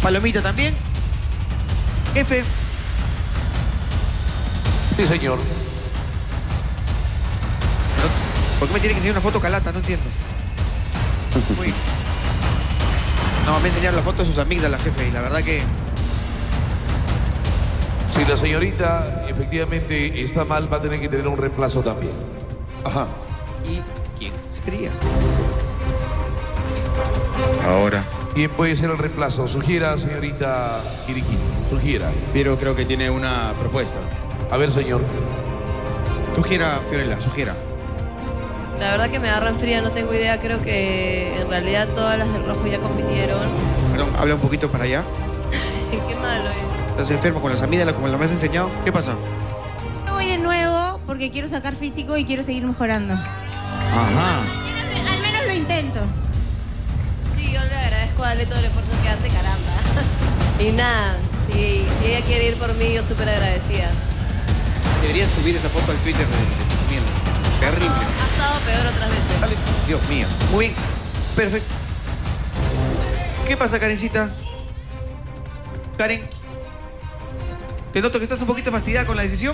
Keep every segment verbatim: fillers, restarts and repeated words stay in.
Palomita también. Jefe. Sí, señor. ¿Por qué me tiene que enseñar una foto calata? No entiendo. Uy. No, me enseñaron la foto de sus amígdalas, jefe, y la verdad que... Si la señorita efectivamente está mal, va a tener que tener un reemplazo también. Ajá. ¿Y quién sería? Ahora. ¿Quién puede ser el reemplazo? Sugiera, señorita Kiriquini. Sugiera. Piero creo que tiene una propuesta. A ver, señor. Sugiera, Fiorella, sugiera. La verdad que me agarran fría, no tengo idea. Creo que en realidad todas las del rojo ya compitieron. Perdón, habla un poquito para allá. Qué malo, eh. ¿Estás enfermo con las amígdalas como me has enseñado? ¿Qué pasa? Voy de nuevo porque quiero sacar físico y quiero seguir mejorando. Ajá. Al menos lo intento. Sí, yo le agradezco a darle todo el esfuerzo que hace, caramba. Y nada, si, si ella quiere ir por mí, yo súper agradecida. Deberías subir esa foto al Twitter de, de tu miembro. Terrible. No, ha estado peor otras veces. Dale. Dios mío. Muy bien. Perfecto. ¿Qué pasa, Karencita? Karen. Te noto que estás un poquito fastidiada con la decisión.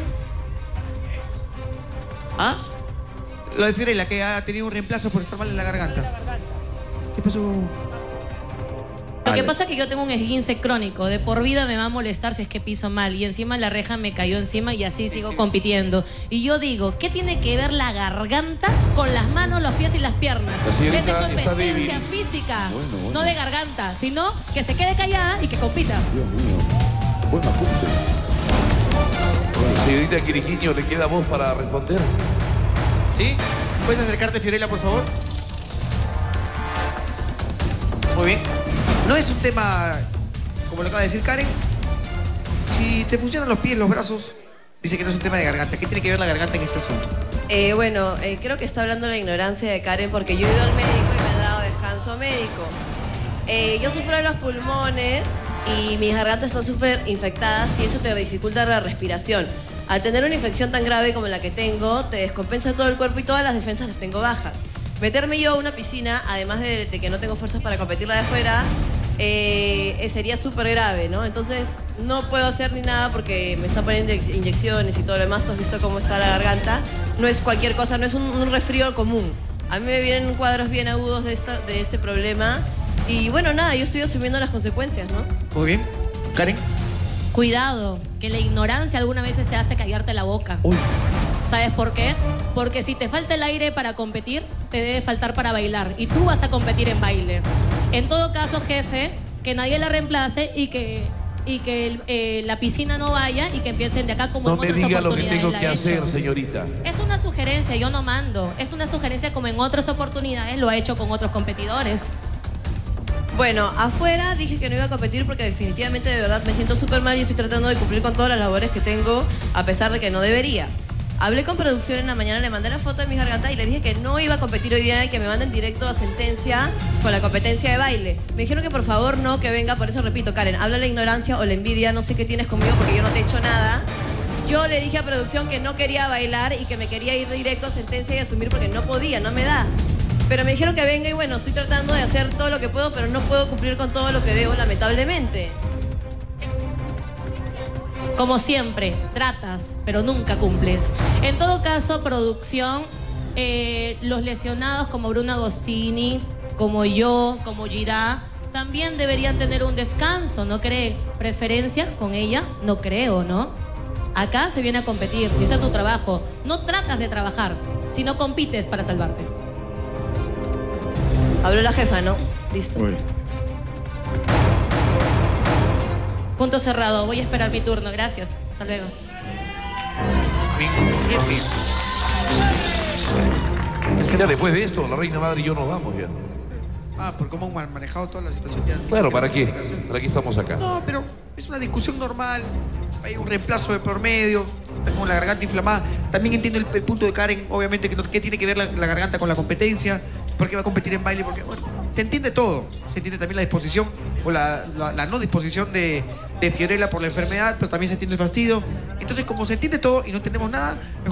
¿Ah? Lo de Fiorella, que ha tenido un reemplazo por estar mal en la garganta. ¿Qué pasó? Lo que pasa es que yo tengo un esguince crónico. De por vida me va a molestar si es que piso mal. Y encima la reja me cayó encima y así sigo compitiendo. Y yo digo, ¿qué tiene que ver la garganta con las manos, los pies y las piernas? La señorita Es de está débil. competencia física, Bueno, bueno. no de garganta. Sino que se quede callada y que compita. Dios mío. Buen apunte. Señorita Kiriquiño, ¿le queda voz para responder? ¿Sí? ¿Puedes acercarte, Fiorella, por favor? Muy bien. No es un tema, como lo acaba de decir Karen. Si te funcionan los pies, los brazos, dice que no es un tema de garganta. ¿Qué tiene que ver la garganta en este asunto? Eh, bueno, eh, creo que está hablando la ignorancia de Karen porque yo he ido al médico y me he dado descanso médico. Eh, yo sufro de los pulmones y mis gargantas están súper infectadas y eso te dificulta la respiración. Al tener una infección tan grave como la que tengo, te descompensa todo el cuerpo y todas las defensas las tengo bajas. Meterme yo a una piscina, además de, de que no tengo fuerzas para competir la de afuera, eh, sería súper grave, ¿no? Entonces no puedo hacer ni nada porque me están poniendo inyecciones y todo lo demás. Tú has visto cómo está la garganta. No es cualquier cosa, no es un, un resfrío común. A mí me vienen cuadros bien agudos de, esta, de este problema. Y bueno, nada, yo estoy asumiendo las consecuencias, ¿no? Muy bien. Karen. Cuidado, que la ignorancia algunas veces te hace callarte la boca. Uy. ¿Sabes por qué? Porque si te falta el aire para competir, te debe faltar para bailar. Y tú vas a competir en baile. En todo caso, jefe, que nadie la reemplace y que, y que el, eh, la piscina no vaya y que empiecen de acá como No en me otras diga lo que oportunidades tengo la que he hacer, hecho. señorita. Es una sugerencia, yo no mando. Es una sugerencia como en otras oportunidades lo ha hecho con otros competidores. Bueno, afuera dije que no iba a competir porque definitivamente de verdad me siento súper mal y estoy tratando de cumplir con todas las labores que tengo a pesar de que no debería. Hablé con producción en la mañana, le mandé la foto de mis gargantas y le dije que no iba a competir hoy día y que me manden directo a sentencia con la competencia de baile. Me dijeron que por favor no, que venga, por eso repito, Karen, habla la ignorancia o la envidia, no sé qué tienes conmigo porque yo no te he hecho nada. Yo le dije a producción que no quería bailar y que me quería ir directo a sentencia y asumir porque no podía, no me da. Pero me dijeron que venga y bueno, estoy tratando de hacer todo lo que puedo, pero no puedo cumplir con todo lo que debo, lamentablemente. Como siempre, tratas, pero nunca cumples. En todo caso, producción, eh, los lesionados como Bruno Agostini, como yo, como Girá, también deberían tener un descanso, ¿no cree? ¿Preferencia con ella? No creo, ¿no? Acá se viene a competir, y ese es tu trabajo. No tratas de trabajar, sino compites para salvarte. Habló la jefa, ¿no? Listo. Uy. Punto cerrado, voy a esperar mi turno, gracias. Hasta luego. Bien, bien, bien. Ya después de esto, la reina madre y yo nos vamos ya. Ah, por cómo han manejado toda la situación. Ya, Bueno, ¿para qué? ¿Para qué estamos acá? No, pero es una discusión normal. Hay un reemplazo de por medio. Tengo la garganta inflamada. También entiendo el, el punto de Karen, obviamente, que no, ¿qué tiene que ver la, la garganta con la competencia? ¿Por qué va a competir en baile? Porque, bueno, se entiende todo. Se entiende también la disposición o la, la, la no disposición de, de Fiorella por la enfermedad, pero también se entiende el fastidio. Entonces, como se entiende todo y no entendemos nada, mejor